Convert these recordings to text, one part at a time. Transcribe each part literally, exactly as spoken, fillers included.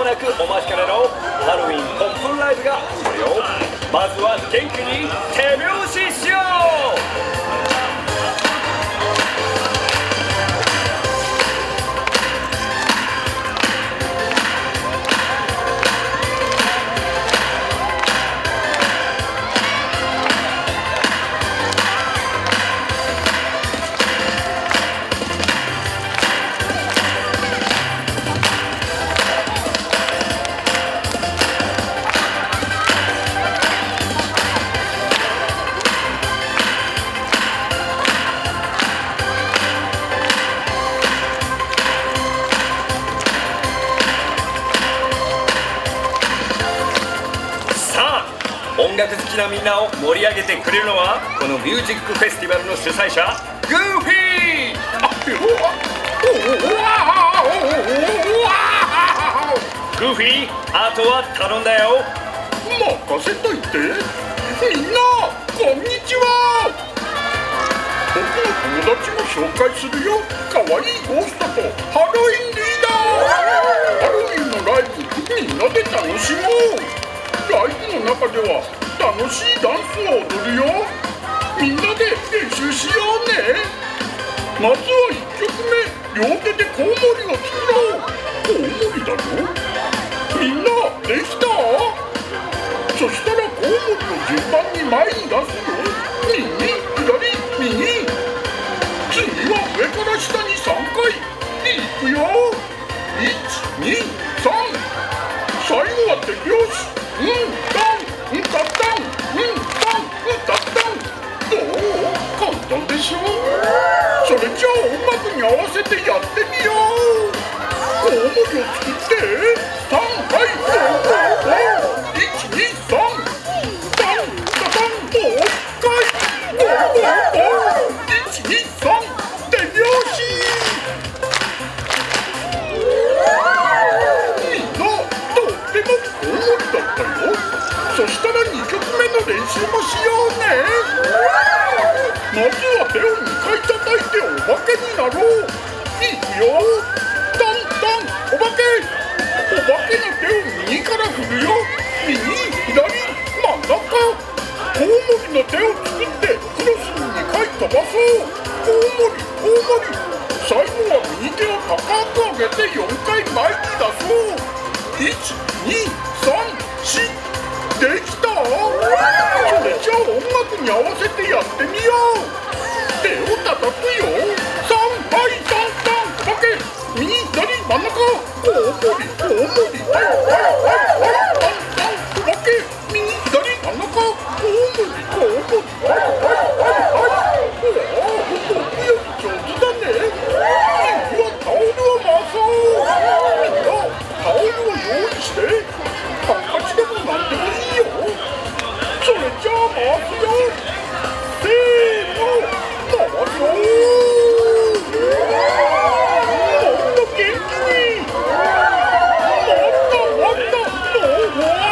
なくお待ちかねのハロウィンポップライブが始まるよ。まずは元気に手拍子しよう。音楽好きなみんなを盛り上げてくれるのはこのミュージックフェスティバルの主催者グーフィー。グーフィー、あとは頼んだよ。 任せといて。みんなこんにちは。僕の友達も紹介するよ。かわいいゴーストとハロウィンリーダー。ハロウィンのライブみんなで楽しもう。ライブの中では楽しいダンスを踊るよ。みんなで練習しようね。まずはいっきょくめ、両手でコウモリを作ろう。コウモリだよ。みんなできた？そしたらコウモリを順番に前に出すよ。右、左、右。次は上から下にさんかい。いくよ。いち、に、さん。最後は手拍子。うん、タン、うん、タッタン、うん、タン、うん、タッタン。どう？簡単でしょ？それじゃあ音楽に合わせてやってみよう。コウモリを作って、さん、はい、ゴーゴーゴー。いち、に、さん。タン、タタン、もういっかい。ゴーゴーゴー。いち、に、さん。手拍子。みんな、とってもコウモリだったよ。そしたらにきょくめの練習もしようね。まずは手をにかい叩いてお化けになろう。いくよ。タンタン、お化け。お化けの手を右から振るよ。右、左、真ん中。コウモリの手を作ってクロスににかい飛ばそう。コウモリ、コウモリ。最後は右手を高く上げてよんかい前に出そう。いち、に、さん、し。できた？それじゃあ音楽に合わせてやってみよう。手を叩くよ。さん、はい、タンタン、お化け。右、左、真ん中。コウモリ、コウモリ。はい、はい、はい、はい、タンタン、お化け。右、左、真ん中。コウモリ、コウモリ。はい、はい、はい、はい。おお、僕より上手だね。次はタオルを回そう。みんな、タオルを用意して。ハンカチでもなんでもいいよ。それじゃあ回すよ。せーの、回そう。もっと元気に。もっともっと、もうわ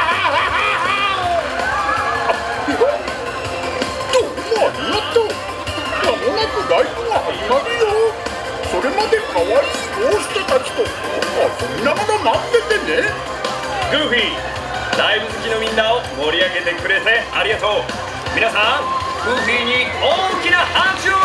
ー。どうもありがとう。間もなくライブが始まるよ。それまで可愛いゴーストたちと遊びながら待っててね。 グーフィー、ライブ好きのみんなを盛り上げてくれてありがとう。皆さん、グーフィーに大きな拍手を。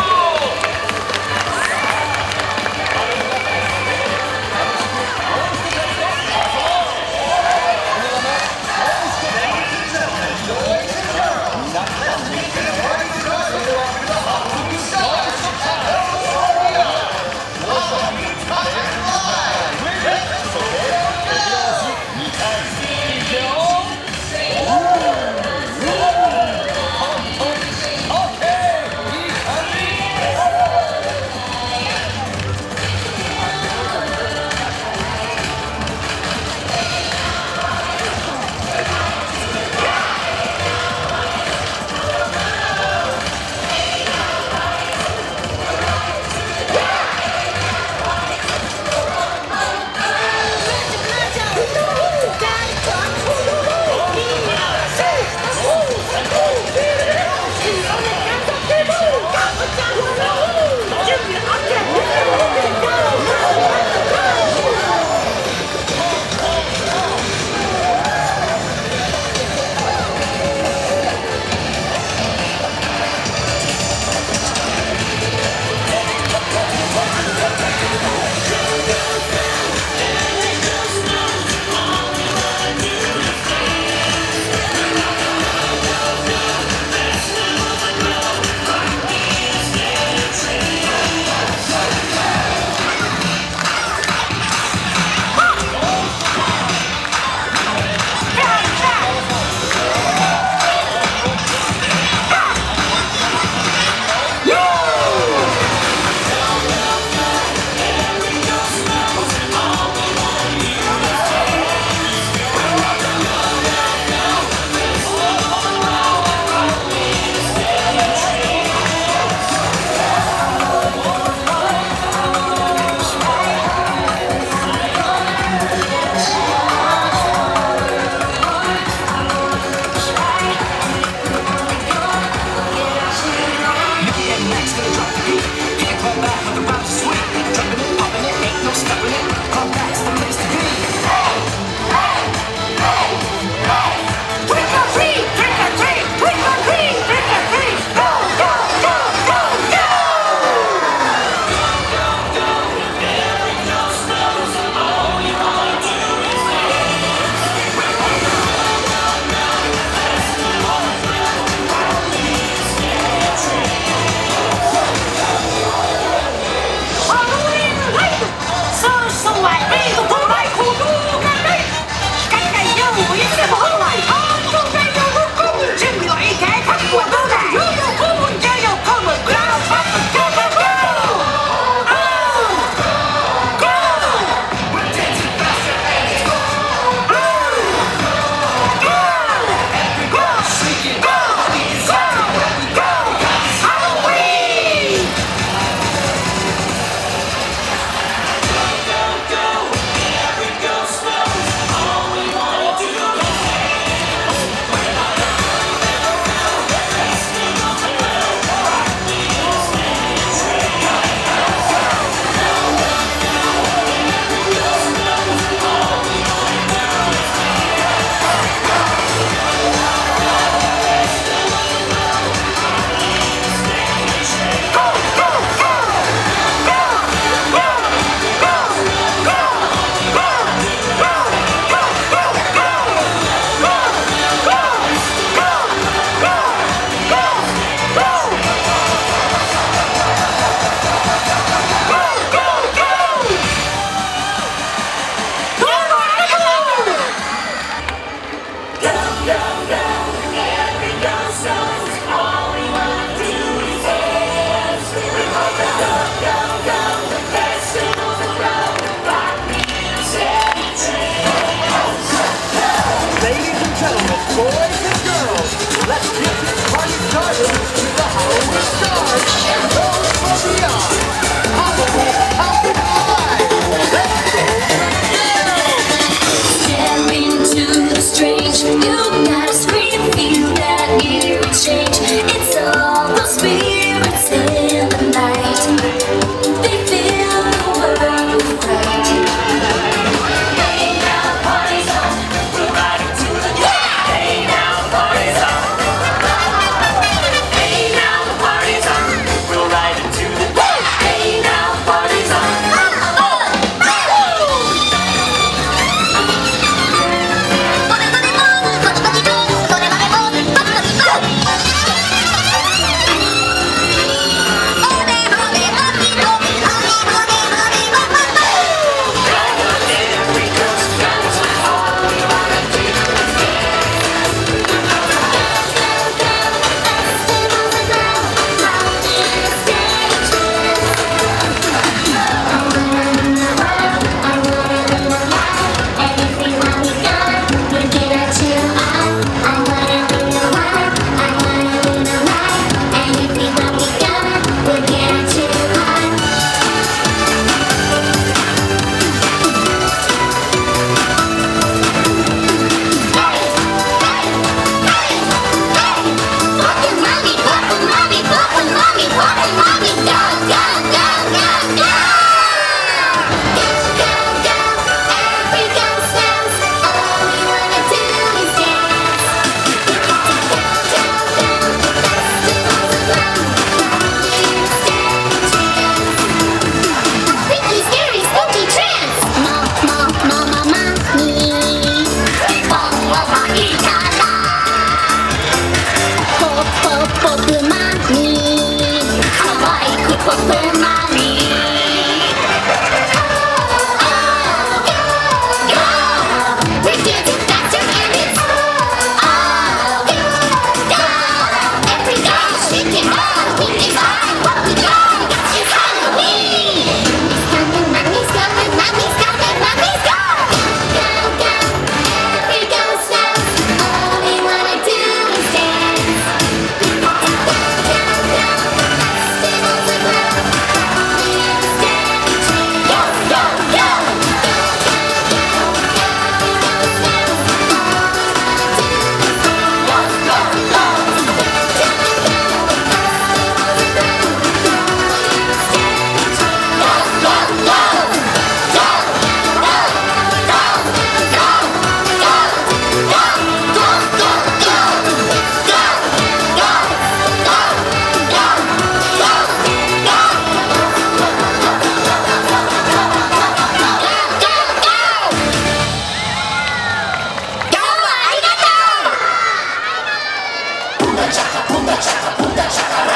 シャカ